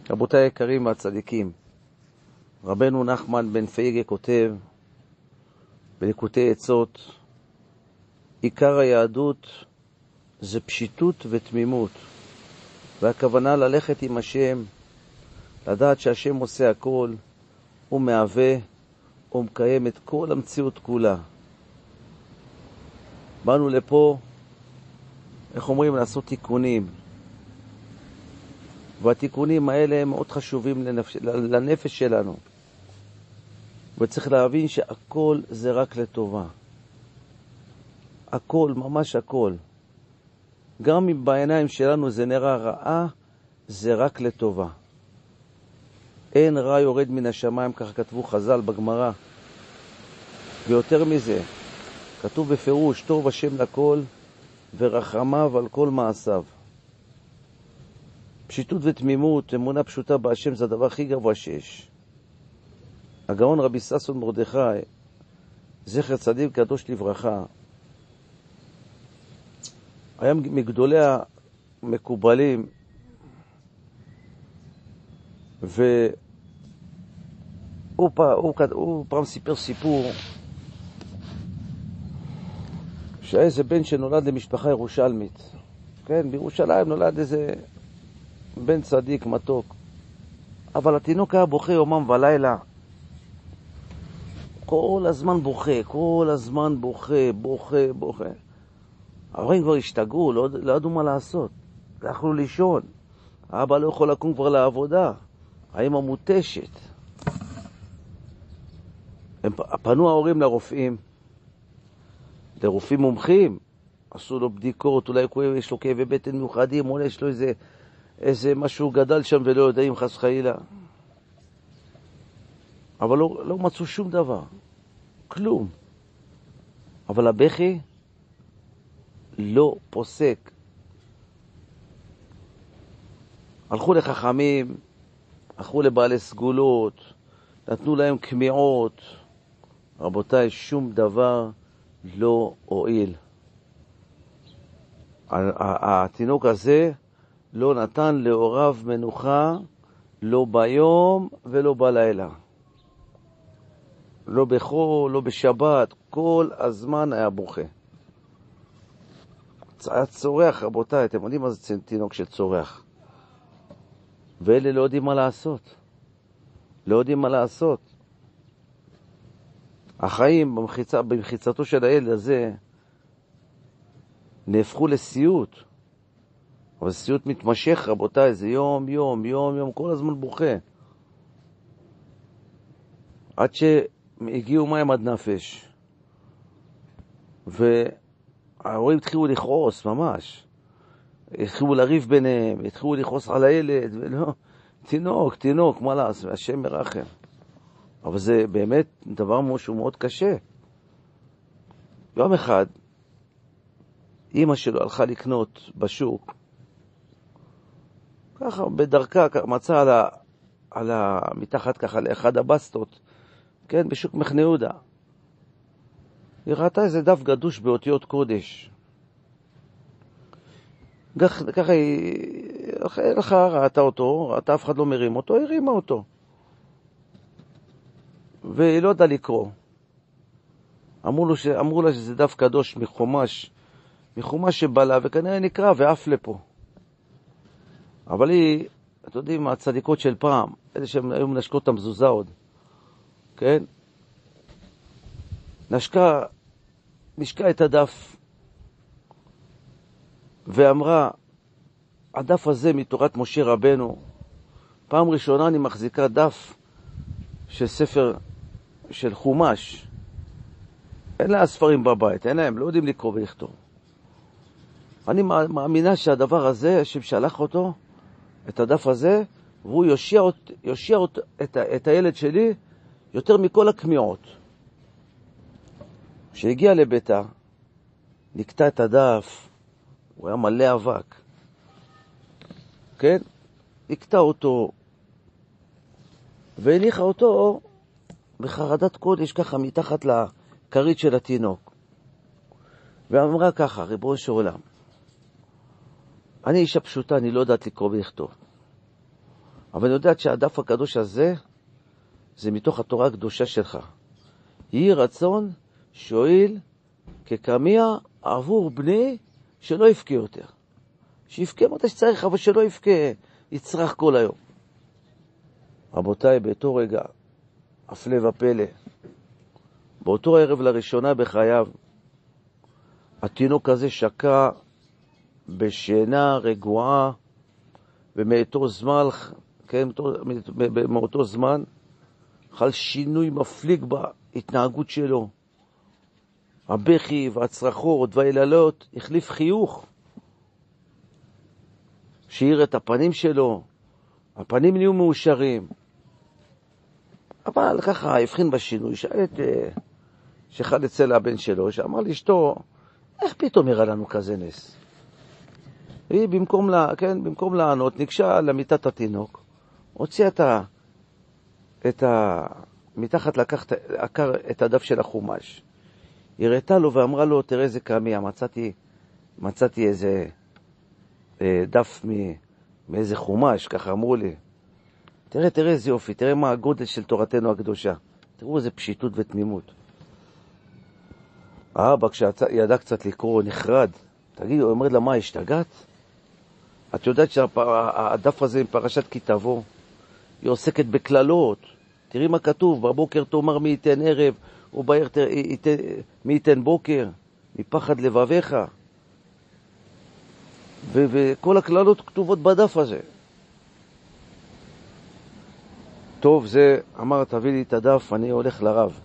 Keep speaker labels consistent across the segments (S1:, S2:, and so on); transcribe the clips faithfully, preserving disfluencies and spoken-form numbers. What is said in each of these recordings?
S1: רבותי היקרים והצדיקים, רבנו נחמן בן פייגה כותב בליקוטי עצות, עיקר היהדות זה פשיטות ותמימות, והכוונה ללכת עם השם, לדעת שהשם עושה הכל, הוא מהווה, הוא מקיים את כל המציאות כולה. באנו לפה, איך אומרים, לעשות תיקונים, והתיקונים האלה הם מאוד חשובים לנפש, לנפש שלנו, וצריך להבין שהכל זה רק לטובה. הכל, ממש הכל. גם אם בעיניים שלנו זה נראה רעה, זה רק לטובה. אין רע יורד מן השמיים, כך כתבו חז"ל בגמרא. ויותר מזה, כתוב בפירוש, טוב השם לכל ורחמיו על כל מעשיו. פשיטות ותמימות, אמונה פשוטה בהשם, זה הדבר הכי גבוה שיש. הגאון רבי ששון מרדכי, זכר צדיק קדוש לברכה, היה מגדולי המקובלים, והוא פעם, הוא, הוא פעם סיפר סיפור שהיה איזה בן שנולד למשפחה ירושלמית. כן, בירושלים נולד איזה בן צדיק מתוק, אבל התינוק היה בוכה יומם ולילה, כל הזמן בוכה, כל הזמן בוכה, בוכה, בוכה. ההורים כבר השתגעו, לא, לא ידעו מה לעשות, לא יכלו לישון. האבא לא יכול לקום כבר לעבודה, האמא מוטשת. הם פנו ההורים לרופאים, לרופאים מומחים, עשו לו בדיקות, אולי יש לו כאבי בטן מיוחדים, אולי יש לו איזה, איזה משהו גדל שם ולא יודעים, חס וחלילה. אבל לא, לא מצאו שום דבר, כלום. אבל הבכי לא פוסק. הלכו לחכמים, הלכו לבעלי סגולות, נתנו להם כמיעות. רבותיי, שום דבר לא הועיל. התינוק הזה לא נתן להוריו מנוחה, לא ביום ולא בלילה. לא בחול, לא בשבת, כל הזמן היה בוכה. היה צורח, רבותיי, אתם יודעים מה זה תינוק שצורח. ואלה לא יודעים מה לעשות. לא יודעים מה לעשות. החיים במחיצה, במחיצתו של הילד הזה נהפכו לסיוט. אבל סיוט מתמשך, רבותיי, זה יום, יום, יום, יום, כל הזמן בוכה. עד שהגיעו מים עד נפש. וההורים התחילו לכעוס, ממש. התחילו לריב ביניהם, התחילו לכעוס על הילד, ולא, תינוק, תינוק, מה לעשות, השם מרחם. אבל זה באמת דבר משהו מאוד קשה. יום אחד, אמא שלו הלכה לקנות בשוק, ככה בדרכה, מצאה על ה, על ה, מתחת ככה לאחד הבסטות, כן, בשוק מחנה יהודה. היא ראתה איזה דף גדוש באותיות קודש. כך, ככה היא הלכה, ראתה אותו, ראתה אף אחד לא מרים אותו, היא הרימה אותו. והיא לא ידעה לקרוא. אמרו, לו ש... אמרו לה שזה דף קדוש מחומש, מחומש שבלה, וכנראה נקרא ואף לפה. אבל היא, אתם יודעים, הצדיקות של פעם, אלה שהן היו מנשקות את המזוזה עוד, כן? נשקה, נשקה את הדף, ואמרה, הדף הזה מתורת משה רבנו, פעם ראשונה אני מחזיקה דף של ספר של חומש. אין לה ספרים בבית, אין להם, לא יודעים לקרוא ולכתוב. אני מאמינה שהדבר הזה, השם שלח אותו, את הדף הזה, והוא יושיע, יושיע את, את הילד שלי יותר מכל הכמיעות. כשהגיע לביתה, נקטע את הדף, הוא היה מלא אבק. כן? נקטע אותו, והניחה אותו בחרדת קודש ככה מתחת לכרית של התינוק. ואמרה ככה, ריבונו של עולם, אני אישה פשוטה, אני לא יודעת לקרוא ולכתוב. אבל אני יודעת שהדף הקדוש הזה, זה מתוך התורה הקדושה שלך. יהי רצון שואל כקמיע עבור בני שלא יפקה יותר. שיפקה מתי שצריך, אבל שלא יפקה, יצרח כל היום. רבותיי, באותו רגע, הפלא ופלא, באותו ערב לראשונה בחייו, התינוק הזה שקע בשינה רגועה, ומאותו זמן, כן, מאותו זמן, חל שינוי מפליג בהתנהגות שלו. הבכי והצרחות והיללות החליף חיוך, שאיר את הפנים שלו, הפנים נהיו מאושרים. אבל ככה הבחין בשינוי, שאל את שחד אצל הבן שלו, שאמר לאשתו, איך פתאום יראה לנו כזה נס? היא במקום, לה, כן, במקום לענות, ניגשה למיטת התינוק, הוציאה את ה... את ה... מתחת לקח את הדף של החומש. היא ראתה לו ואמרה לו, תראה איזה קמיה, מצאתי, מצאתי איזה אה, דף מ... מאיזה חומש, ככה אמרו לי. תראה, תראה איזה יופי, תראה מה הגודל של תורתנו הקדושה. תראו איזה פשיטות ותמימות. האבא, כשידע קצת לקרוא, נחרד. תגיד, הוא אומר לה, מה, השתגעת? את יודעת שהדף הזה עם פרשת כי תבוא, היא עוסקת בכללות. תראי מה כתוב, בבוקר תאמר מי ייתן ערב, ובערב מי ייתן בוקר, מפחד לבביך. ו- וכל הכללות כתובות בדף הזה. טוב, זה אמר, תביא לי את הדף, אני הולך לרב.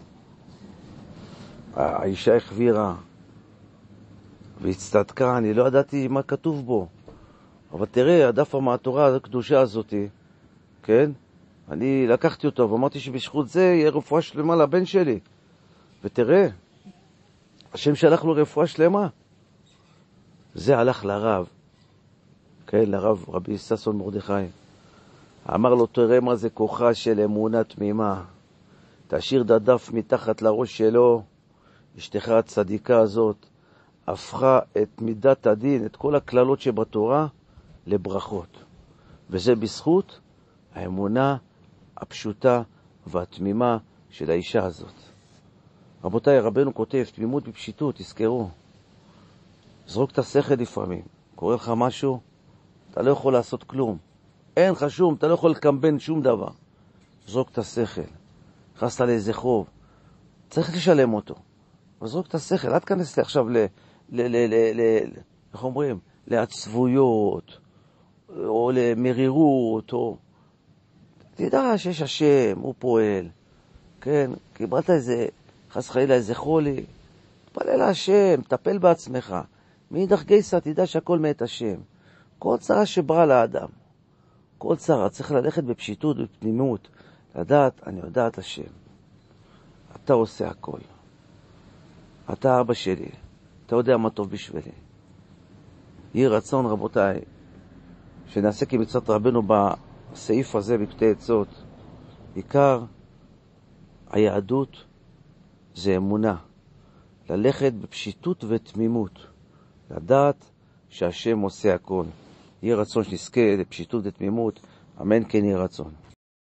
S1: האישה החבירה והצטדקה, אני לא ידעתי מה כתוב בו. אבל תראה, הדף מהתורה הקדושה הזאת, כן? אני לקחתי אותו ואמרתי שבזכות זה יהיה רפואה שלמה לבן שלי. ותראה, השם שלח לו רפואה שלמה. זה הלך לרב, כן, לרב רבי ששון מרדכי. אמר לו, תראה מה זה כוחה של אמונה תמימה. תשאיר את הדף מתחת לראש שלו. אשתך הצדיקה הזאת הפכה את מידת הדין, את כל הכללות שבתורה, לברכות. וזה בזכות האמונה הפשוטה והתמימה של האישה הזאת. רבותיי, רבנו כותב, תמימות בפשיטות, תזכרו. זרוק את השכל לפעמים. קורא לך משהו, אתה לא יכול לעשות כלום. אין לך שום, אתה לא יכול לקמבן שום דבר. זרוק את השכל. נכנסת לאיזה חוב. צריך לשלם אותו. וזרוק את השכל. אל תכנס לי עכשיו ל... ל... ל... ל... ל... איך אומרים? לעצבויות, או למרירות, או... תדע שיש השם, הוא פועל. כן, קיבלת איזה, חס חלילה איזה חולי, תפלל להשם, תטפל בעצמך. מאידך גיסא, תדע שהכל מאת השם. כל צרה שברא לאדם, כל צרה, צריך ללכת בפשיטות ובפנימות, לדעת, אני יודעת השם. אתה עושה הכל. אתה אבא שלי, אתה יודע מה טוב בשבילי. יהי רצון, רבותיי, שנעשה כמצוות רבנו בסעיף הזה בפתי עצות. עיקר היהדות זה אמונה. ללכת בפשיטות ותמימות. לדעת שהשם עושה הכל. יהי רצון שנזכה לפשיטות ותמימות. אמן כן יהי רצון.